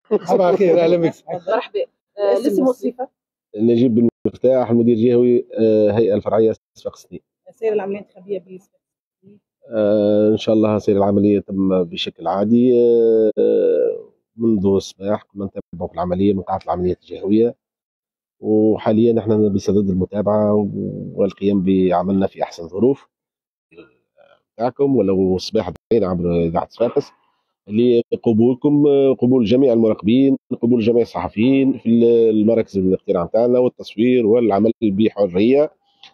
صباح الخير، اهلا بك. مرحبا. الاسم والصفة. نجيب بن مفتاح، المدير الجهوي هيئة الفرعية صفاقس السنين. سير العملية الانتخابية بالنسبة إن شاء الله سير العملية تم بشكل عادي. منذ الصباح كنا نتابع في العملية من قاعة العمليات الجهوية، وحاليا نحن بصدد المتابعة والقيام بعملنا في أحسن ظروف تاعكم، ولو الصباح بعيد عبر إذاعة صفاقس لقبولكم، قبول جميع المراقبين، قبول جميع الصحفيين في المراكز الاقتراع نتاعنا والتصوير والعمل بحرية.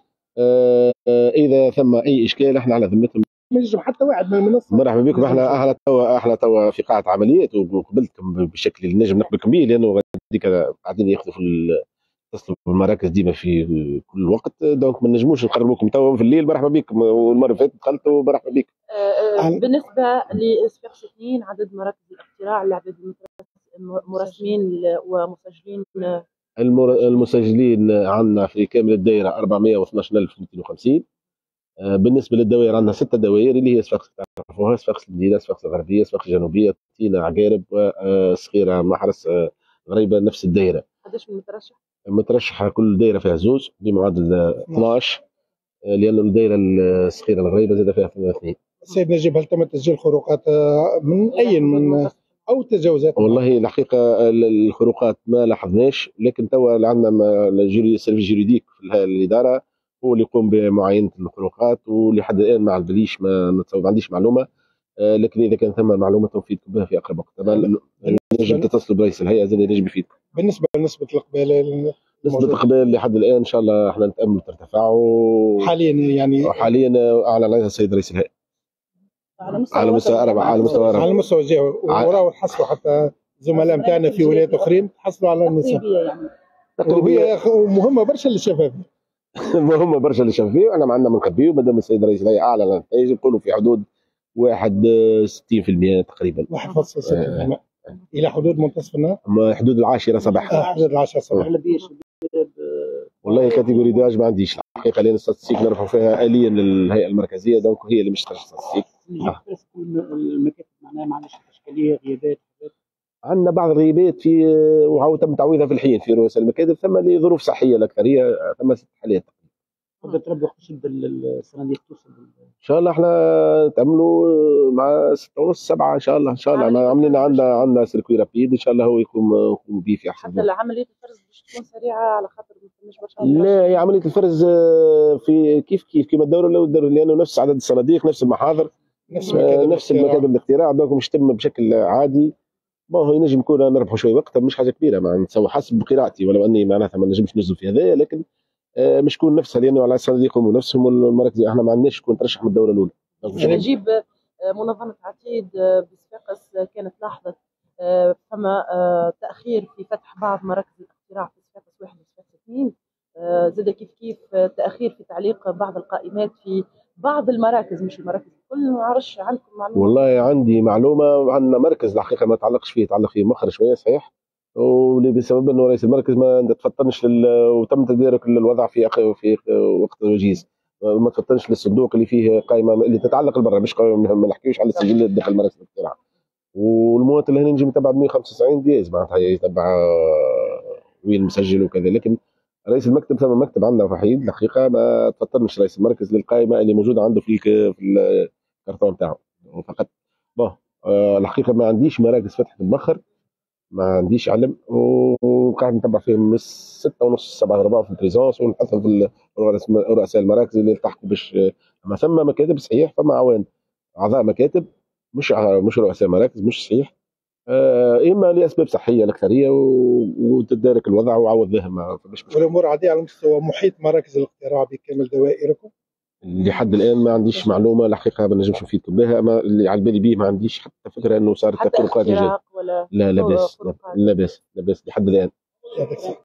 إذا ثم أي إشكال احنا على ذمتهم، ما ينجم حتى واحد من المنصه. مرحبا بكم. احنا توا في قاعه عمليات، وقبلتكم بشكل اللي نجم نقبلكم به، لانه هذيك قاعدين ياخذوا يتصلوا بالمراكز ديما في كل وقت، دونك ما نجموش نقربوكم توا في الليل. مرحبا بكم، والمره اللي فاتت دخلتوا مرحبا بكم. بالنسبة لصفاقس 2 عدد مراكز الاقتراع، العدد مرسمين ومسجلين. المسجلين عندنا في كامل الدائره 412,250. بالنسبه للدوائر عندنا 6 دوائر اللي هي صفاقس تعرفوها: صفاقس المدينه، صفاقس الغربيه، صفاقس الجنوبيه، تينا، عقارب، وصخيره، محرس، غريبه، نفس الدائره. قداش من مترشح؟ المترشحه كل دائره فيها زوج بمعدل 12، لانه الدائره الصخيره الغريبه زاد فيها 2. سيد نجيب، هل تم تسجيل خروقات من اي من او تجاوزات؟ والله الحقيقه الخروقات ما لاحظناش، لكن توا عندنا السيرفيس جوريديك في الاداره هو اللي يقوم بمعاينه الخروقات، ولحد الان ما عنديش ما عنديش معلومه. لكن اذا كان ثم معلومه نفيدكم بها في اقرب وقت. طبعا نجم تتصلوا برئيس الهيئه زي نجم يفيدكم. بالنسبه لنسبه الاقبال، نسبة الإقبال لحد الآن إن شاء الله احنا نتأمل ترتفع. حاليا أعلن عليها السيد رئيس الهيئة على مستوى الجهوي، وراهو حصلوا حتى زملاء نتاعنا في ولايات أخرين حصلوا على النسب تقريبية مهمة برشا للشفافية. مهمة برشا للشفافية، وأنا معنا بنخبيه، ومادام السيد رئيس الهيئة أعلن النتائج نقولوا في حدود 61% تقريبا، 1.6% إلى حدود منتصف النهار، حدود 10 صباحا. حدود 10 صباحا. والله كاتيجوري داج ما عنديش الحقيقه، لان الستاتستيك نرفعوا فيها اليا للهيئه المركزيه، دونك هي اللي مش تخرج الستاتستيك. المكاتب معناها معلش اشكاليه، غيابات. عندنا بعض الغيابات في، وعاود تم تعويضها في الحين في رؤساء المكاتب، ثم لظروف صحيه الاكثريه، ثم 6 حالات. قدرت ربي تشد الصناديق توصل ان شاء الله احنا نتاملوا مع 6:30 7 ان شاء الله. عاملين عندنا سيركوي رابيد ان شاء الله هو يقوم به في احسن. حتى عمليه الفرز باش تكون سريعه على خاطر مش برشا. لا، هي عمليه الفرز في كيف كما الدوره الاولى، لانه نفس عدد الصناديق، نفس المحاضر، نفس المكاتب الاقتراع، دونك مش تم بشكل عادي. ما هو ينجم يكون نربحوا شوي وقت، مش حاجه كبيره، ما نتسوى حسب قراءتي، ولو اني معناتها ما نجمش نزل في هذايا، لكن مش تكون نفسها، لانه على الصناديق يقوموا نفسهم، والمراكز احنا ما عندناش تكون ترشح من الدوره الاولى. نجيب منظمه عتيد بصفاقس كانت لاحظت فما تاخير في فتح بعض مراكز الاقتراع في صفاقس 1 وصفاقس 2، زاد كيف تاخير في تعليق بعض القائمات في بعض المراكز، مش المراكز الكل. ما عرفش عندكم معلومه؟ والله عندي معلومه، عندنا مركز الحقيقه ما تعلقش فيه، تعلق فيه مؤخر شويه صحيح، وبسبب انه رئيس المركز ما تفطنش وتم تدارك الوضع في وقت الوجيز، ما تفطنش للصندوق اللي فيه قائمه اللي تتعلق لبرا، مش ما نحكيوش على السجلات داخل المراكز الاقتراع. والمواطن اللي نجم يتبع 195 دياز معناتها يتبع وين مسجل وكذا، لكن رئيس المكتب ثم مكتب عندنا وحيد الحقيقه ما تفطنش رئيس المركز للقائمه اللي موجوده عنده في الكرتون تاعه فقط. الحقيقه ما عنديش مراكز فتحت مؤخر، ما عنديش علم، وقاعد نتبع فيهم من 6:30 7 ربع في البريزونس، ونحثهم في رؤساء المراكز اللي يلتحقوا باش. اما ثم مكاتب صحيح، فما عوان اعضاء مكاتب مش رؤساء مراكز مش صحيح، اما لاسباب صحيه الاكثريه، وتدارك الوضع وعوض ذهن. والامور عاديه على مستوى محيط مراكز الاقتراع بكامل دوائركم؟ لحد الان ما عنديش معلومه الحقيقه، ما نجمش نفيدكم بها، اما اللي على بالي به ما عنديش حتى فكره انه صارت خروقات. لا باس لحد الان.